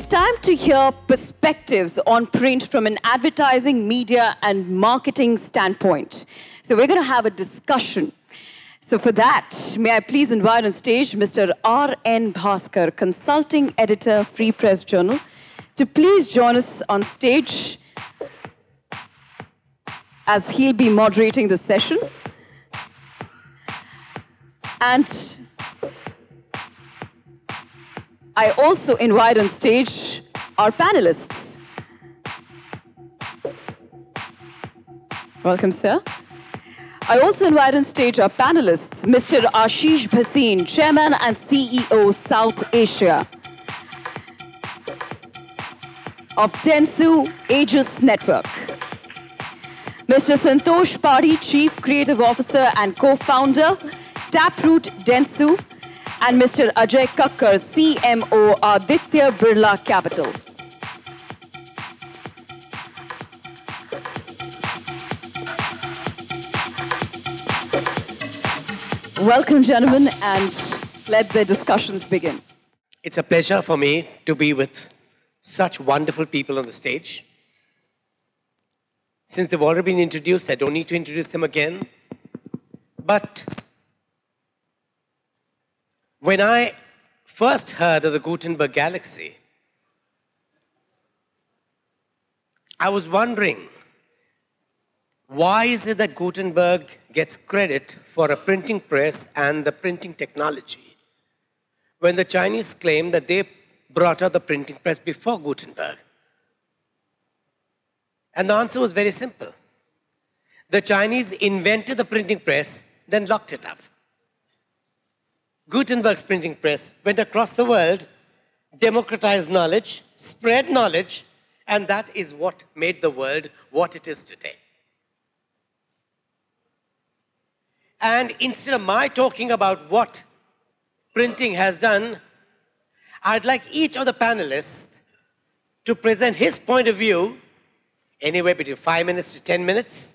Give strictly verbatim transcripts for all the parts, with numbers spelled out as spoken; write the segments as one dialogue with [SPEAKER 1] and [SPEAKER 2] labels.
[SPEAKER 1] time to hear perspectives on print from an advertising, media, and marketing standpoint. So we're going to have a discussion. So for that, may I please invite on stage Mister R N Bhaskar, Consulting Editor, Free Press Journal, to please join us on stage as he'll be moderating the session. And I also invite on stage our panelists. Welcome, sir. I also invite on stage our panelists, Mister Ashish Bhasin, Chairman and C E O, South Asia of Dentsu Aegis Network. Mister Santosh Padhi, Chief Creative Officer and Co-founder, Taproot Dentsu, and Mister Ajay Kakkar, C M O, Aditya Birla Capital. Welcome, gentlemen, and let the discussions begin.
[SPEAKER 2] It's a pleasure for me to be with such wonderful people on the stage. Since they've already been introduced, I don't need to introduce them again. But when I first heard of the Gutenberg Galaxy, I was wondering, why is it that Gutenberg gets credit for a printing press and the printing technology when the Chinese claim that they brought out the printing press before Gutenberg? And the answer was very simple. The Chinese invented the printing press, then locked it up. Gutenberg's printing press went across the world, democratized knowledge, spread knowledge, and that is what made the world what it is today. And instead of my talking about what printing has done, I'd like each of the panelists to present his point of view, anywhere between five minutes to ten minutes.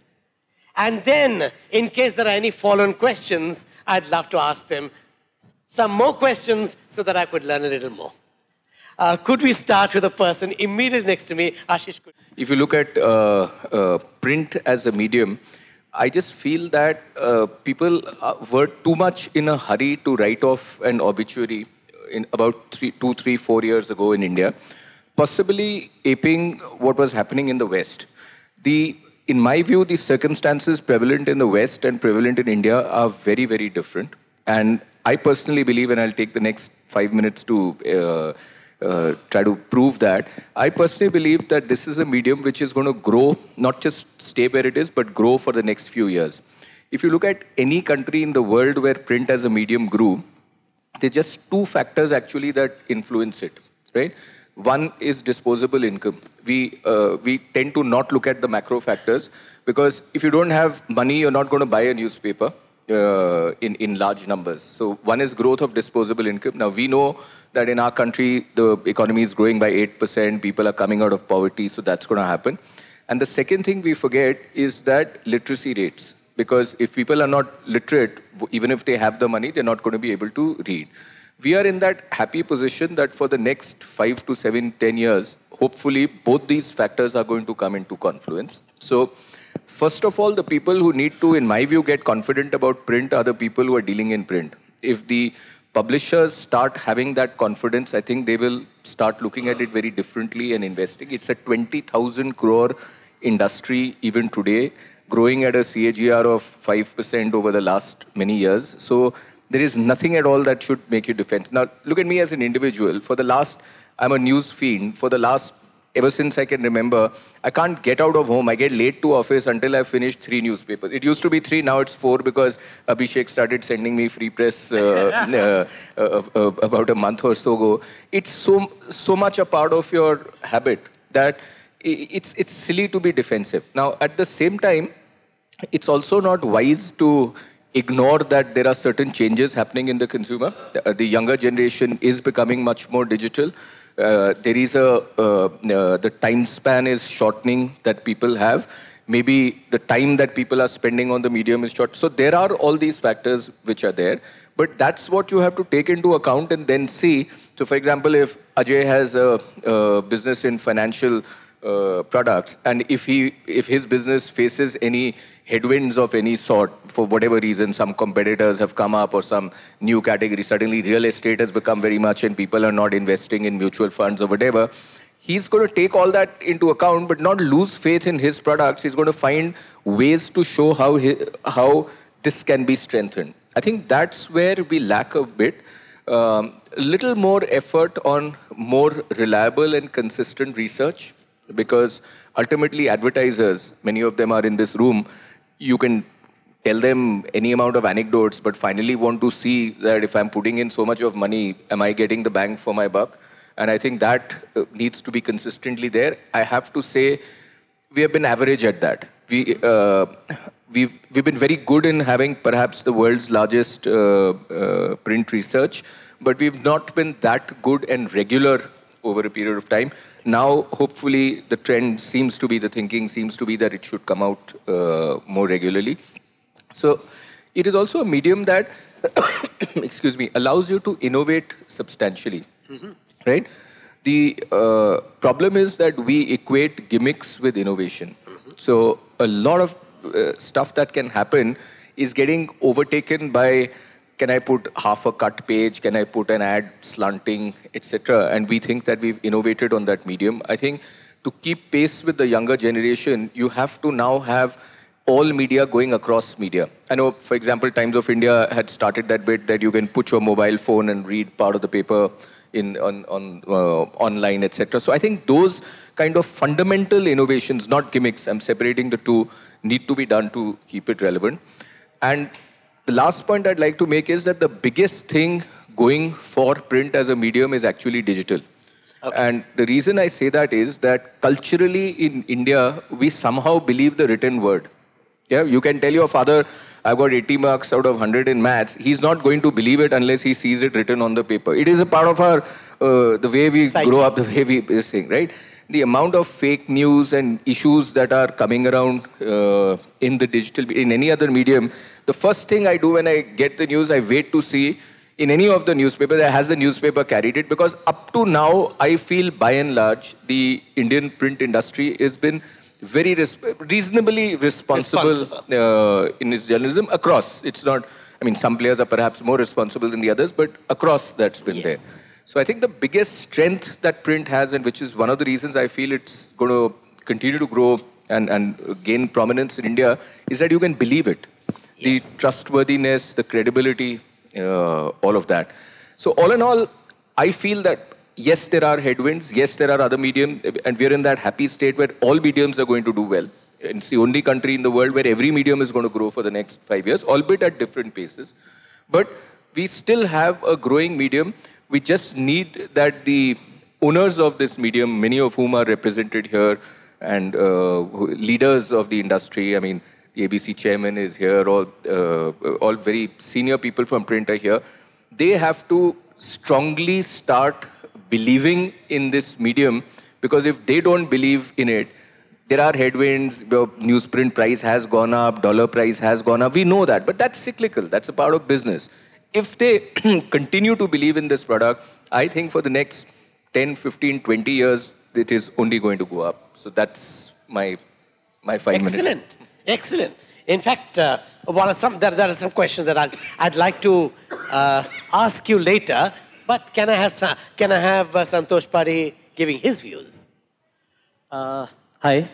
[SPEAKER 2] And then, in case there are any follow-on questions, I'd love to ask them some more questions so that I could learn a little more. Uh, could we start with a person immediately next to me? Ashish, could
[SPEAKER 3] If you look at uh, uh, print as a medium, I just feel that uh, people were too much in a hurry to write off an obituary in about three, two, three, four years ago in India, possibly aping what was happening in the West. The, in my view, the circumstances prevalent in the West and prevalent in India are very, very different. And I personally believe, and I'll take the next five minutes to uh, uh, try to prove that, I personally believe that this is a medium which is going to grow, not just stay where it is, but grow for the next few years. If you look at any country in the world where print as a medium grew, there are just two factors actually that influence it, right? One is disposable income. We, uh, we tend to not look at the macro factors because if you don't have money, you're not going to buy a newspaper. Uh, in, in large numbers. So one is growth of disposable income. Now we know that in our country, the economy is growing by eight percent, people are coming out of poverty, so that's going to happen. And the second thing we forget is that literacy rates. Because if people are not literate, even if they have the money, they're not going to be able to read. We are in that happy position that for the next five to seven, ten years, hopefully both these factors are going to come into confluence. So first of all, the people who need to, in my view, get confident about print are the people who are dealing in print. If the publishers start having that confidence, I think they will start looking at it very differently and investing. It's a twenty thousand crore industry even today, growing at a C A G R of five percent over the last many years. So there is nothing at all that should make you defense. Now, look at me as an individual. For the last, I'm a news fiend. For the last Ever since I can remember, I can't get out of home. I get late to office until I finish three newspapers. It used to be three, now it's four because Abhishek started sending me free press uh, uh, uh, uh, about a month or so ago. It's so, so much a part of your habit that it's, it's silly to be defensive. Now, at the same time, it's also not wise to ignore that there are certain changes happening in the consumer. The, the younger generation is becoming much more digital. Uh, there is a, uh, uh, the time span is shortening that people have. Maybe the time that people are spending on the medium is short. So there are all these factors which are there. But that's what you have to take into account and then see. So for example, if Ajay has a, a business in financial uh, products, and if he if his business faces any headwinds of any sort, for whatever reason, some competitors have come up or some new category, suddenly real estate has become very much and people are not investing in mutual funds or whatever, he's going to take all that into account but not lose faith in his products. He's going to find ways to show how, he, how this can be strengthened. I think that's where we lack a bit. Um, a little more effort on more reliable and consistent research, because ultimately advertisers, many of them are in this room, you can tell them any amount of anecdotes, but finally want to see that if I'm putting in so much of money, am I getting the bang for my buck? And I think that uh, needs to be consistently there. I have to say, we have been average at that. We, uh, we've, we've been very good in having perhaps the world's largest uh, uh, print research, but we've not been that good and regular over a period of time. Now, hopefully, the trend seems to be, the thinking seems to be that it should come out uh, more regularly. So it is also a medium that, excuse me, allows you to innovate substantially, mm-hmm. right? The uh, problem is that we equate gimmicks with innovation. Mm-hmm. So a lot of uh, stuff that can happen is getting overtaken by, can I put half a cut page? Can I put an ad slanting, et cetera? And we think that we've innovated on that medium. I think to keep pace with the younger generation, you have to now have all media going across media. I know, for example, Times of India had started that bit that you can put your mobile phone and read part of the paper in on, on uh, online, et cetera. So I think those kind of fundamental innovations, not gimmicks, I'm separating the two, need to be done to keep it relevant. And the last point I'd like to make is that the biggest thing going for print as a medium is actually digital. Okay. And the reason I say that is that culturally in India, we somehow believe the written word. Yeah, you can tell your father, I've got eighty marks out of one hundred in maths. He's not going to believe it unless he sees it written on the paper. It is a part of our, uh, the way we Psyche. grow up, the way we sing, right? The amount of fake news and issues that are coming around uh, in the digital, in any other medium, the first thing I do when I get the news, I wait to see in any of the newspapers, has the newspaper carried it? Because up to now, I feel by and large, the Indian print industry has been very res reasonably responsible, responsible. Uh, in its journalism across. It's not, I mean, some players are perhaps more responsible than the others, but across that's been yes. there. So I think the biggest strength that print has, and which is one of the reasons I feel it's going to continue to grow and, and gain prominence in India, is that you can believe it. Yes. The trustworthiness, the credibility, uh, all of that. So all in all, I feel that yes, there are headwinds, yes, there are other mediums, and we're in that happy state where all mediums are going to do well. It's the only country in the world where every medium is going to grow for the next five years, albeit at different paces. But we still have a growing medium. We just need that the owners of this medium, many of whom are represented here, and uh, leaders of the industry, I mean, the A B C chairman is here, all, uh, all very senior people from print are here. They have to strongly start believing in this medium, because if they don't believe in it, there are headwinds, the newsprint price has gone up, dollar price has gone up, we know that, but that's cyclical, that's a part of business. If they continue to believe in this product, I think for the next ten, fifteen, twenty years, it is only going to go up. So that's my, my five
[SPEAKER 2] Excellent.
[SPEAKER 3] minutes.
[SPEAKER 2] Excellent. Excellent. In fact, uh, well, some, there, there are some questions that I'd, I'd like to uh, ask you later, but can I have, can I have uh, Santosh Pari giving his views?
[SPEAKER 4] Uh, hi.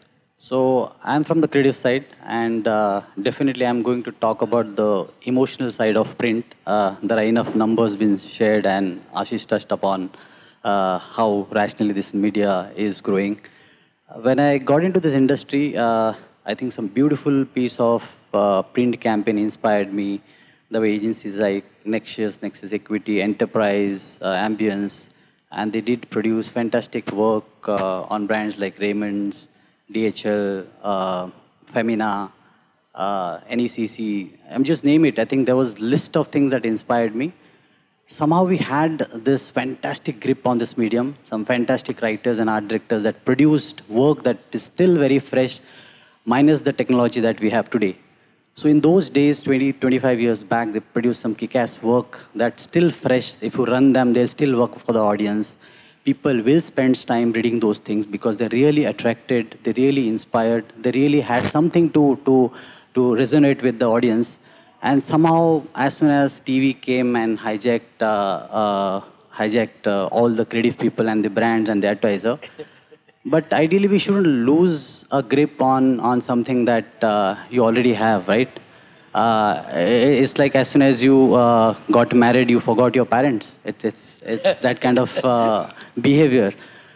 [SPEAKER 4] So I'm from the creative side, and uh, definitely I'm going to talk about the emotional side of print. Uh, there are enough numbers being shared, and Ashish touched upon uh, how rationally this media is growing. When I got into this industry, uh, I think some beautiful piece of uh, print campaign inspired me. The way agencies like Nexus, Nexus Equity, Enterprise, uh, Ambience, and they did produce fantastic work uh, on brands like Raymond's, D H L, uh, Femina, uh, N E C C, I'm just name it. I think there was a list of things that inspired me. Somehow we had this fantastic grip on this medium, some fantastic writers and art directors that produced work that is still very fresh. minus the technology that we have today. So in those days, twenty, twenty-five years back, they produced some kick-ass work that's still fresh. If you run them, they'll still work for the audience. People will spend time reading those things because they're really attracted, they're really inspired, they really had something to, to, to resonate with the audience. And somehow, as soon as T V came and hijacked, uh, uh, hijacked uh, all the creative people and the brands and the advertiser, but ideally we shouldn't lose a grip on, on something that uh, you already have, right? Uh, it's like as soon as you uh, got married, you forgot your parents. It's, it's, it's that kind of uh, behavior.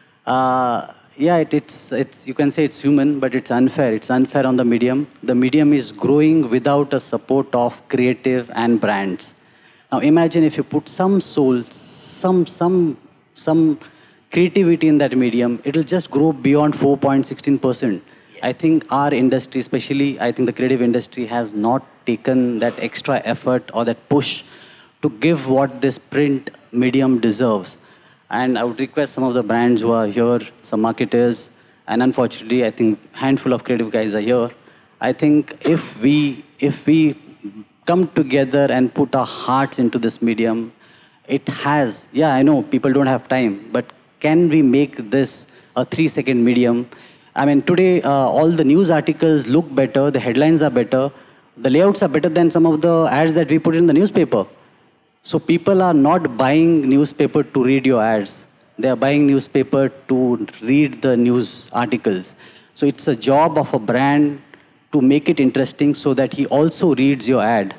[SPEAKER 4] Uh, yeah, it, it's, it's, you can say it's human, but it's unfair. It's unfair on the medium. The medium is growing without a support of creative and brands. Now imagine if you put some soul, some, some, some creativity in that medium, it'll just grow beyond four point one six percent. Yes. I think our industry, especially, I think the creative industry has not taken that extra effort or that push to give what this print medium deserves. And I would request some of the brands who are here, some marketers, and unfortunately, I think a handful of creative guys are here. I think if we, if we come together and put our hearts into this medium, it has, yeah, I know people don't have time, but can we make this a three-second medium? I mean, today, uh, all the news articles look better, the headlines are better, the layouts are better than some of the ads that we put in the newspaper. So people are not buying newspaper to read your ads. They are buying newspaper to read the news articles. So it's a job of a brand to make it interesting so that he also reads your ad.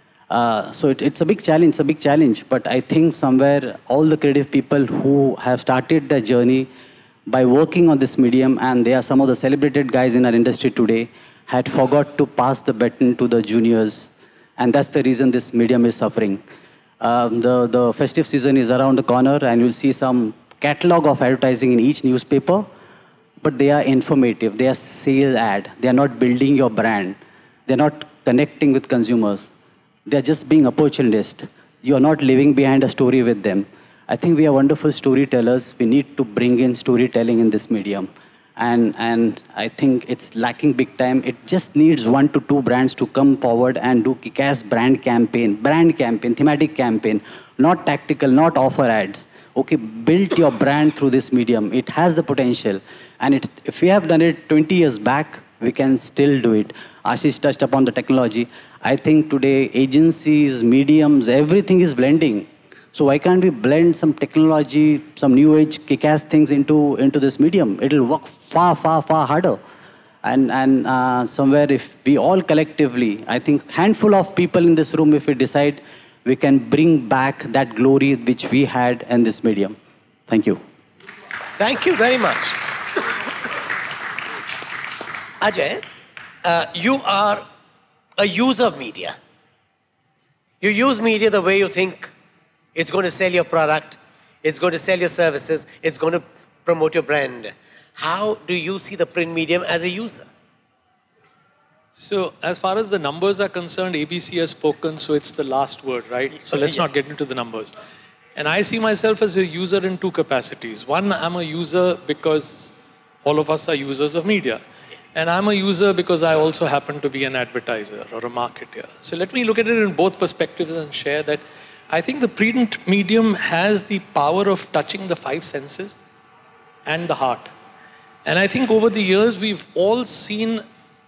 [SPEAKER 4] Uh, so it, it's a big challenge, it's a big challenge. But I think somewhere all the creative people who have started their journey by working on this medium, and they are some of the celebrated guys in our industry today, had forgot to pass the baton to the juniors. And that's the reason this medium is suffering. Um, the, the festive season is around the corner, and you'll see some catalog of advertising in each newspaper, but they are informative, they are sale ad, they are not building your brand, they're not connecting with consumers, they're just being opportunist. You are not living behind a story with them. I think we are wonderful storytellers. We need to bring in storytelling in this medium. And, and I think it's lacking big time. It just needs one to two brands to come forward and do kick-ass brand campaign, brand campaign, thematic campaign, not tactical, not offer ads. Okay, build your brand through this medium. It has the potential. And it, if we have done it twenty years back, we can still do it. Ashish touched upon the technology. I think today agencies, mediums, everything is blending. So why can't we blend some technology, some new age kick-ass things into, into this medium? It'll work far, far, far harder. And, and uh, somewhere if we all collectively, I think handful of people in this room, if we decide, we can bring back that glory which we had in this medium. Thank you.
[SPEAKER 2] Thank you very much. Ajay, uh, you are a user of media. You use media the way you think it's going to sell your product, it's going to sell your services, it's going to promote your brand. How do you see the print medium as a user?
[SPEAKER 5] So as far as the numbers are concerned, A B C has spoken, so it's the last word, right? So let's yes. not get into the numbers. And I see myself as a user in two capacities. One, I'm a user because all of us are users of media. Yes. And I'm a user because I also happen to be an advertiser or a marketer. So let me look at it in both perspectives and share that I think the print medium has the power of touching the five senses and the heart. And I think over the years, we've all seen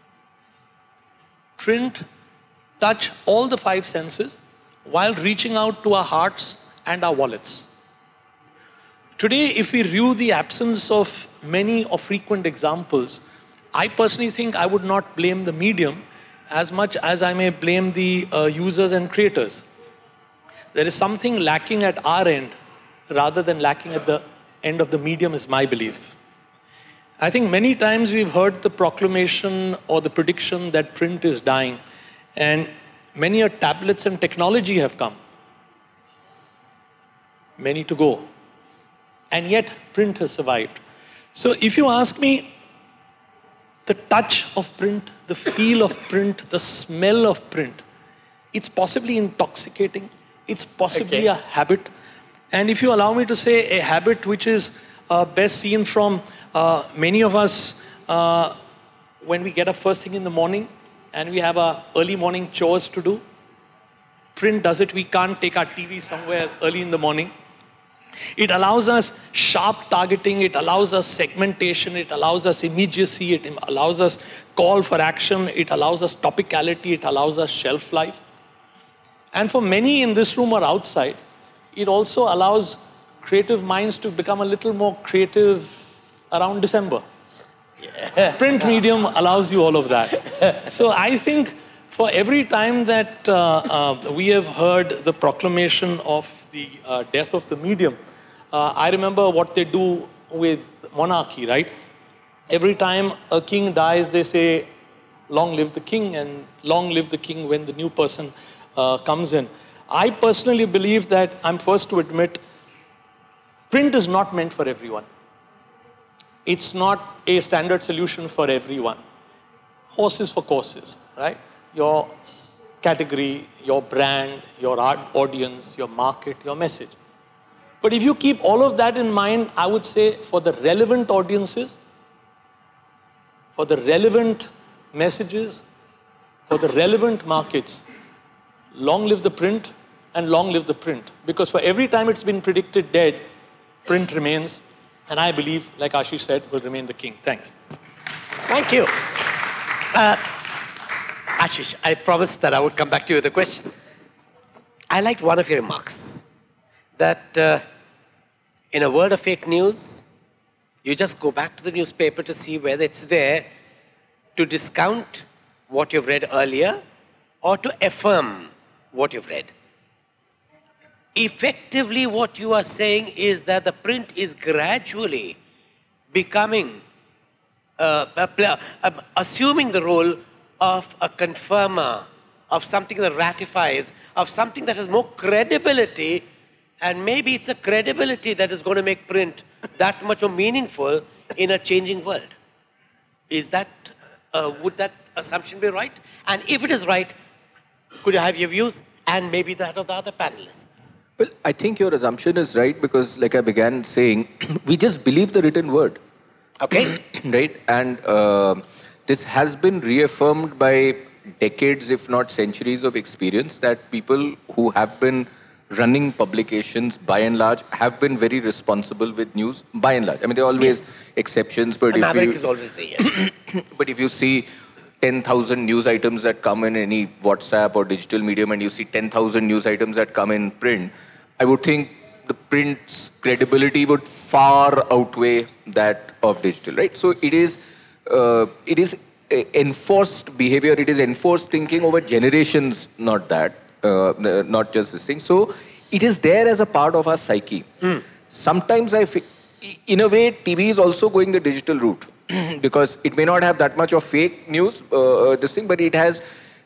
[SPEAKER 5] print touch all the five senses while reaching out to our hearts and our wallets. Today, if we review the absence of many or frequent examples, I personally think I would not blame the medium as much as I may blame the uh, users and creators. There is something lacking at our end rather than lacking at the end of the medium is my belief. I think many times we've heard the proclamation or the prediction that print is dying, and many a tablets and technology have come. Many to go. And yet print has survived. So if you ask me, the touch of print, the feel of print, the smell of print, it's possibly intoxicating. It's possibly okay. a habit. And if you allow me to say a habit which is uh, best seen from uh, many of us uh, when we get up first thing in the morning and we have our early morning chores to do. Print does it. We can't take our T V somewhere early in the morning. It allows us sharp targeting. It allows us segmentation. It allows us immediacy. It allows us call for action. It allows us topicality. It allows us shelf life. And for many in this room or outside, it also allows creative minds to become a little more creative around December. Yeah. Print medium allows you all of that. So I think for every time that uh, uh, we have heard the proclamation of the uh, death of the medium, uh, I remember what they do with monarchy, right? Every time a king dies, they say, long live the king, and long live the king when the new person uh, comes in. I personally believe that, I'm first to admit, print is not meant for everyone. It's not a standard solution for everyone. Horses for courses, right? Your category, your brand, your art audience, your market, your message. But if you keep all of that in mind, I would say for the relevant audiences, for the relevant messages, for the relevant markets, long live the print and long live the print. Because for every time it's been predicted dead, print remains, and I believe, like Ashish said, will remain the king. Thanks.
[SPEAKER 2] Thank you. Uh, Ashish, I promised that I would come back to you with a question. I liked one of your remarks, that uh, in a world of fake news, you just go back to the newspaper to see whether it's there to discount what you've read earlier or to affirm what you've read. Effectively, what you are saying is that the print is gradually becoming, uh, a, uh, assuming the role of a confirmer, of something that ratifies, of something that has more credibility, and maybe it's a credibility that is going to make print that much more meaningful in a changing world. Is that, uh, would that assumption be right? And if it is right, could you have your views and maybe that of the other panelists?
[SPEAKER 3] Well, I think your assumption is right because, like I began saying, we just believe the written word.
[SPEAKER 2] Okay.
[SPEAKER 3] Right? And uh, this has been reaffirmed by decades, if not centuries of experience, that people who have been running publications, by and large, have been very responsible with news, by and large. I mean, there are always yes. exceptions, but
[SPEAKER 2] An
[SPEAKER 3] if
[SPEAKER 2] America
[SPEAKER 3] you...
[SPEAKER 2] is always there, yes.
[SPEAKER 3] But if you see ten thousand news items that come in any WhatsApp or digital medium, and you see ten thousand news items that come in print, I would think the print's credibility would far outweigh that of digital, right? So it is, uh, it is enforced behavior, it is enforced thinking over generations, not that, uh, not just this thing. So it is there as a part of our psyche. Mm. Sometimes I feel, in a way, T V is also going the digital route because it may not have that much of fake news, uh, this thing, but it has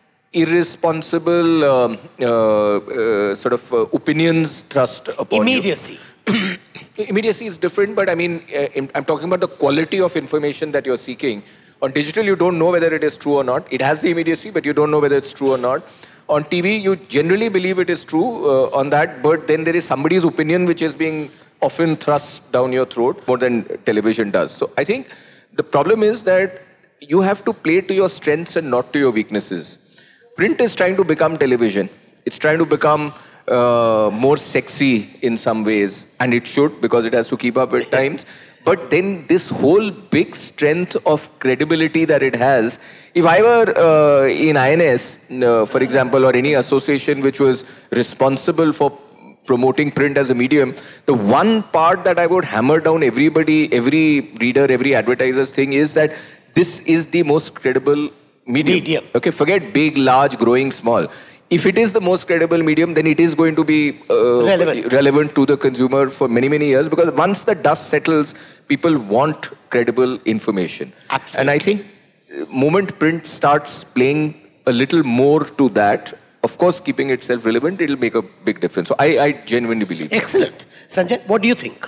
[SPEAKER 3] irresponsible um, uh, uh, sort of uh, opinions thrust upon
[SPEAKER 2] Immediacy.
[SPEAKER 3] you. Immediacy is different, but I mean, uh, I'm talking about the quality of information that you're seeking. On digital, you don't know whether it is true or not. It has the immediacy, but you don't know whether it's true or not. On T V, you generally believe it is true uh, on that, but then there is somebody's opinion which is being often thrust down your throat more than television does. So I think the problem is that you have to play to your strengths and not to your weaknesses. Print is trying to become television. It's trying to become uh, more sexy in some ways, and it should because it has to keep up with times. But then this whole big strength of credibility that it has, if I were uh, in I N S, uh, for example, or any association which was responsible for promoting print as a medium, the one part that I would hammer down everybody, every reader, every advertiser's thing is that this is the most credible medium. medium. Okay, forget big, large, growing, small. If it is the most credible medium, then it is going to be uh, relevant. relevant to the consumer for many, many years because once the dust settles, people want credible information.
[SPEAKER 2] Absolutely.
[SPEAKER 3] And I think the moment print starts playing a little more to that, of course, keeping itself relevant, it will make a big difference. So I, I genuinely believe.
[SPEAKER 2] Excellent. Sanjay, what do you think?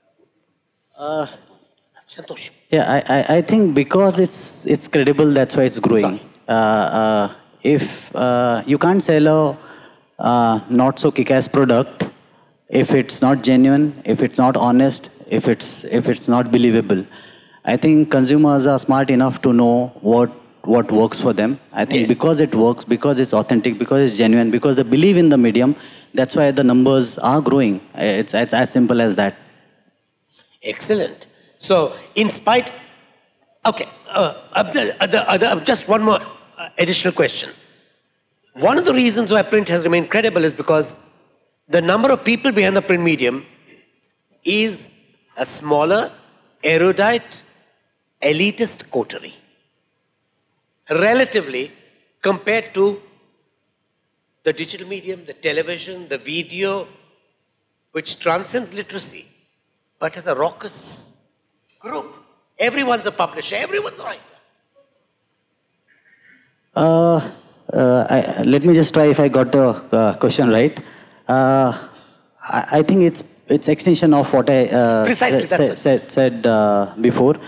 [SPEAKER 4] Uh, Yeah, I, I, I think because it's it's credible, that's why it's growing. Uh, uh, if uh, you can't sell a uh, not so kick-ass product if it's not genuine, if it's not honest, if it's if it's not believable. I think consumers are smart enough to know what what works for them. I think
[SPEAKER 2] Yes.
[SPEAKER 4] because it works, because it's authentic, because it's genuine, because they believe in the medium, that's why the numbers are growing. It's, it's as simple as that.
[SPEAKER 2] Excellent. So, in spite, okay, uh, uh, the, uh, the, uh, the, just one more uh, additional question. One of the reasons why print has remained credible is because the number of people behind the print medium is a smaller, erudite, elitist coterie, relatively compared to the digital medium, the television, the video, which transcends literacy, but has a raucous group. Everyone's a publisher, everyone's a writer.
[SPEAKER 4] Uh, uh, I, let me just try if I got the uh, question right. Uh, I, I think it's it's extension of what I uh,
[SPEAKER 2] Precisely,
[SPEAKER 4] sa-
[SPEAKER 2] that's
[SPEAKER 4] sa-
[SPEAKER 2] it.
[SPEAKER 4] said, said uh, before.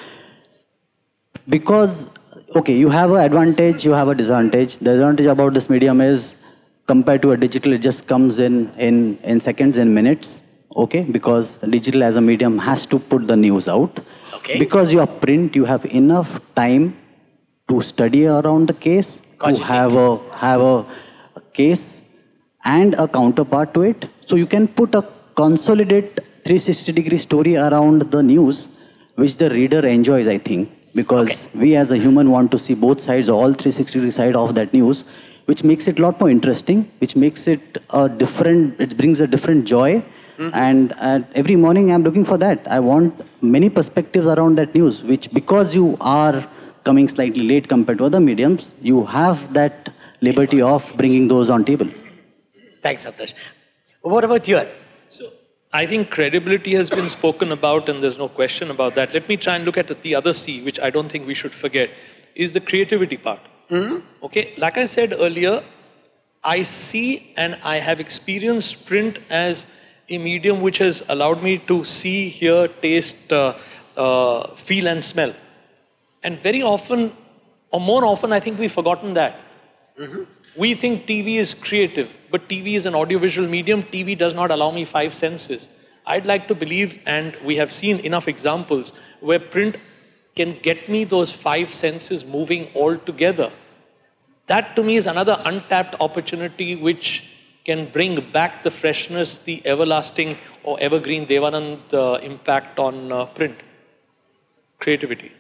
[SPEAKER 4] Because, okay, you have an advantage, you have a disadvantage. The advantage about this medium is, compared to a digital, it just comes in, in, in seconds, in minutes, okay? Because digital as a medium has to put the news out.
[SPEAKER 2] Okay.
[SPEAKER 4] Because you are print, you have enough time to study around the case, to
[SPEAKER 2] Cogitate.
[SPEAKER 4] have a, have a case and a counterpart to it. So you can put a consolidate three sixty degree story around the news, which the reader enjoys, I think. Because
[SPEAKER 2] Okay.
[SPEAKER 4] we as a human want to see both sides, all three sixty degree side of that news, which makes it a lot more interesting, which makes it a different, it brings a different joy. Mm-hmm. And uh, every morning I'm looking for that. I want many perspectives around that news, which because you are coming slightly late compared to other mediums, you have that liberty of bringing those on table.
[SPEAKER 2] Thanks, Santosh. What about you?
[SPEAKER 5] So I think credibility has been spoken about, and there's no question about that. Let me try and look at the other C, which I don't think we should forget, is the creativity part. Mm-hmm. Okay, like I said earlier, I see and I have experienced print as a medium which has allowed me to see, hear, taste, uh, uh, feel and smell. And very often, or more often, I think we've forgotten that. Mm-hmm. We think T V is creative, but T V is an audiovisual medium. T V does not allow me five senses. I'd like to believe, and we have seen enough examples, where print can get me those five senses moving all together. That to me is another untapped opportunity which can bring back the freshness, the everlasting or evergreen Devanand uh, impact on uh, print. Creativity.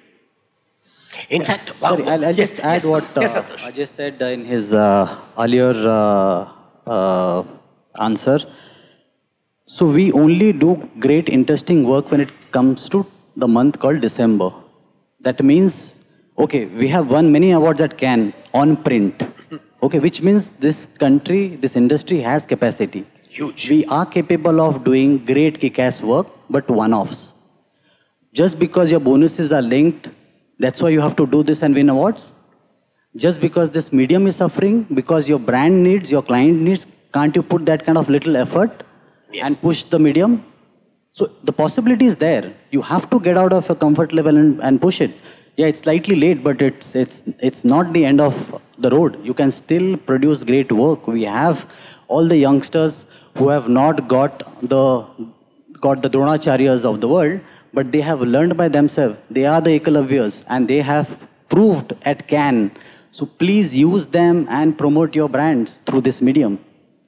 [SPEAKER 2] In fact, wow.
[SPEAKER 4] Sorry, I'll, I'll
[SPEAKER 2] Yes,
[SPEAKER 4] just add
[SPEAKER 2] yes,
[SPEAKER 4] what uh,
[SPEAKER 2] yes, Santosh.
[SPEAKER 4] Ajay said in his uh, earlier uh, uh, answer. So we only do great, interesting work when it comes to the month called December. That means, okay, we have won many awards at Cannes on print. Okay, which means this country, this industry has capacity.
[SPEAKER 2] Huge.
[SPEAKER 4] We are capable of doing great kick-ass work, but one-offs. Just because your bonuses are linked, that's why you have to do this and win awards? Just because this medium is suffering, because your brand needs, your client needs, can't you put that kind of little effort
[SPEAKER 2] Yes.
[SPEAKER 4] and push the medium? So the possibility is there. You have to get out of your comfort level and, and push it. Yeah, it's slightly late, but it's, it's, it's not the end of the road. You can still produce great work. We have all the youngsters who have not got the, got the Dronacharyas of the world, but they have learned by themselves. They are the Ekalavya's, and they have proved at Cannes. So please use them and promote your brands through this medium.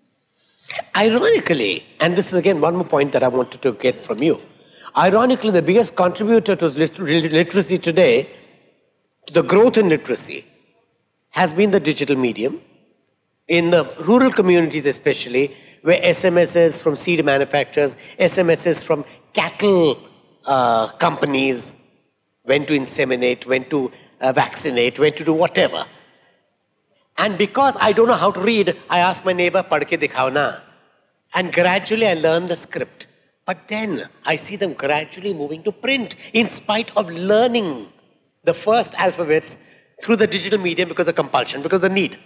[SPEAKER 2] Ironically, and this is again one more point that I wanted to get from you. Ironically, the biggest contributor to lit- literacy today, to the growth in literacy, has been the digital medium. In the rural communities especially, where S M Ses from seed manufacturers, S M Ses from cattle uh, companies went to inseminate, went to uh, vaccinate, went to do whatever. And because I don't know how to read, I ask my neighbor, "Padh ke dikhao na." And gradually I learn the script. But then I see them gradually moving to print in spite of learning the first alphabets through the digital medium because of compulsion, because of the need.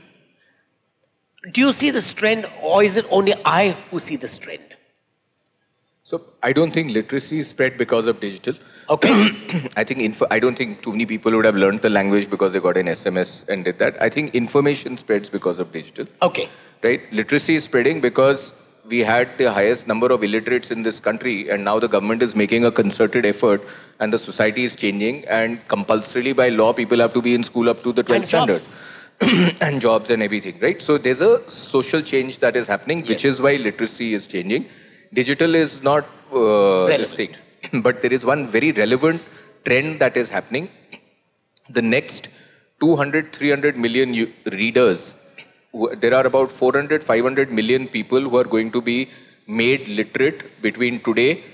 [SPEAKER 2] Do you see this trend, or is it only I who see this trend?
[SPEAKER 3] So I don't think literacy is spread because of digital.
[SPEAKER 2] Okay.
[SPEAKER 3] I think info, I don't think too many people would have learned the language because they got an S M S and did that. I think information spreads because of digital.
[SPEAKER 2] Okay.
[SPEAKER 3] Right? Literacy is spreading because we had the highest number of illiterates in this country, and now the government is making a concerted effort, and the society is changing, and compulsorily by law, people have to be in school up to the twelfth standard. And jobs and everything, right? So there's a social change that is happening, yes. which is why literacy is changing. Digital is not uh, this thing, but there is one very relevant trend that is happening. The next two hundred, three hundred million readers, there are about four hundred, five hundred million people who are going to be made literate between today,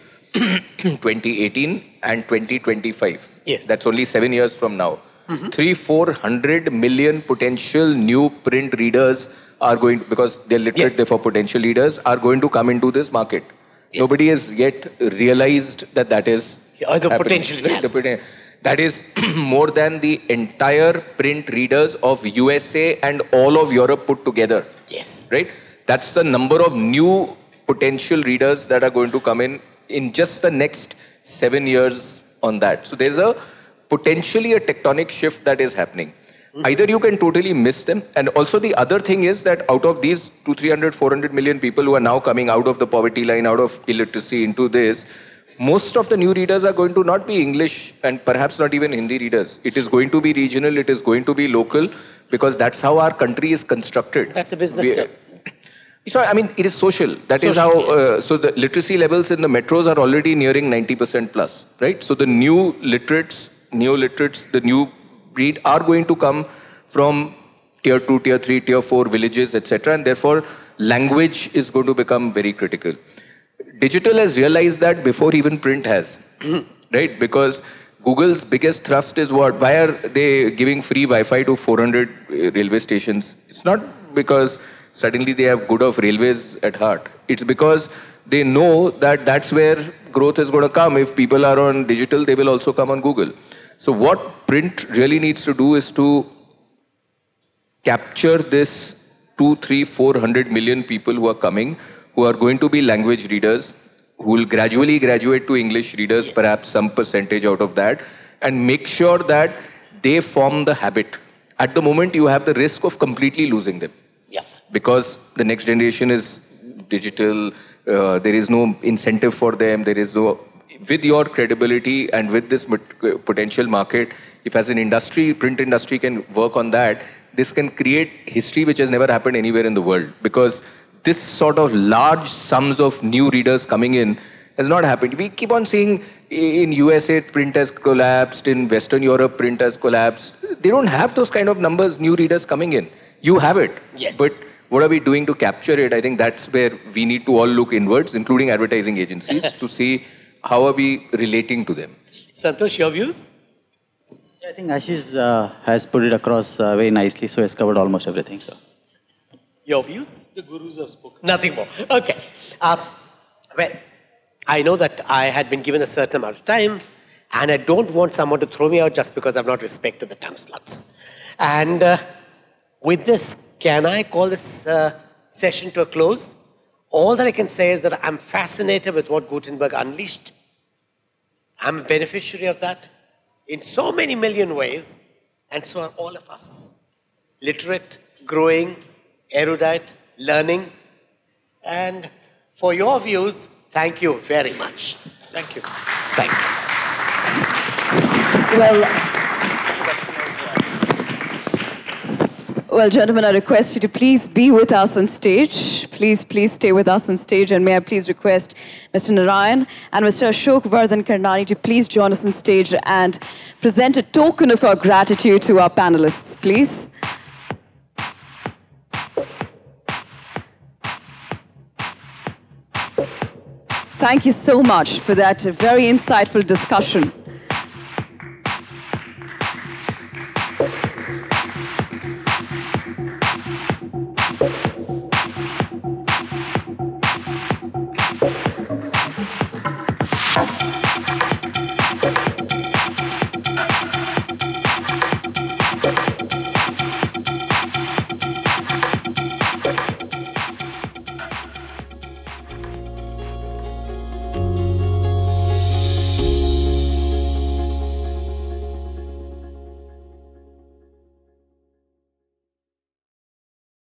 [SPEAKER 3] twenty eighteen, and twenty twenty-five.
[SPEAKER 2] Yes.
[SPEAKER 3] That's only seven years from now. Mm-hmm. Three, four hundred million potential new print readers are going, because they're literate, yes. therefore potential readers are going to come into this market. Yes. Nobody has yet realized that that is
[SPEAKER 2] yeah, the potential, yes.
[SPEAKER 3] the poten That is more than the entire print readers of U S A and all of Europe put together.
[SPEAKER 2] Yes.
[SPEAKER 3] Right? That's the number of new potential readers that are going to come in in just the next seven years on that. So there's a potentially a tectonic shift that is happening. Mm-hmm. Either you can totally miss them, and also the other thing is that out of these two, three hundred, four hundred million people who are now coming out of the poverty line, out of illiteracy into this, most of the new readers are going to not be English and perhaps not even Hindi readers. It is going to be regional, it is going to be local, because that's how our country is constructed.
[SPEAKER 2] That's a business we, term.
[SPEAKER 3] So, I mean, it is social. That social, is how, yes. uh, so the literacy levels in the metros are already nearing ninety percent plus, right? So the new literates, neo-literates, the new breed are going to come from tier two, tier three, tier four villages, et cetera. And therefore, language is going to become very critical. Digital has realized that before even print has, right? Because Google's biggest thrust is what? Why are they giving free Wi-Fi to four hundred railway stations? It's not because suddenly they have good of railways at heart. It's because they know that that's where growth is going to come. If people are on digital, they will also come on Google. So what print really needs to do is to capture this two, three, four hundred million people who are coming, who are going to be language readers, who will gradually graduate to English readers, yes. perhaps some percentage out of that, and make sure that they form the habit. At the moment, you have the risk of completely losing them.
[SPEAKER 2] Yeah.
[SPEAKER 3] Because the next generation is digital, uh, there is no incentive for them, there is no... With your credibility and with this potential market, if as an industry, print industry can work on that, this can create history which has never happened anywhere in the world. Because this sort of large sums of new readers coming in has not happened. We keep on seeing in U S A print has collapsed, in Western Europe print has collapsed. They don't have those kind of numbers, new readers coming in. You have it.
[SPEAKER 2] Yes.
[SPEAKER 3] But what are we doing to capture it? I think that's where we need to all look inwards, including advertising agencies, to see how are we relating to them.
[SPEAKER 2] Santosh, your views?
[SPEAKER 4] Yeah, I think Ashish uh, has put it across uh, very nicely, so has covered almost everything. So.
[SPEAKER 2] Your views?
[SPEAKER 5] The gurus have spoken.
[SPEAKER 2] Nothing more. Okay. Uh, well, I know that I had been given a certain amount of time, and I don't want someone to throw me out just because I've not respected the time slots. And uh, with this, can I call this uh, session to a close? All that I can say is that I'm fascinated with what Gutenberg unleashed. I'm a beneficiary of that in so many million ways, and so are all of us. Literate, growing, erudite, learning. And for your views, thank you very much.
[SPEAKER 5] Thank you.
[SPEAKER 2] Thank you.
[SPEAKER 1] Well, well, gentlemen, I request you to please be with us on stage. Please, please stay with us on stage. And may I please request Mister Narayan and Mister Ashok Vardhan Karnani to please join us on stage and present a token of our gratitude to our panelists, please. Thank you so much for that very insightful discussion.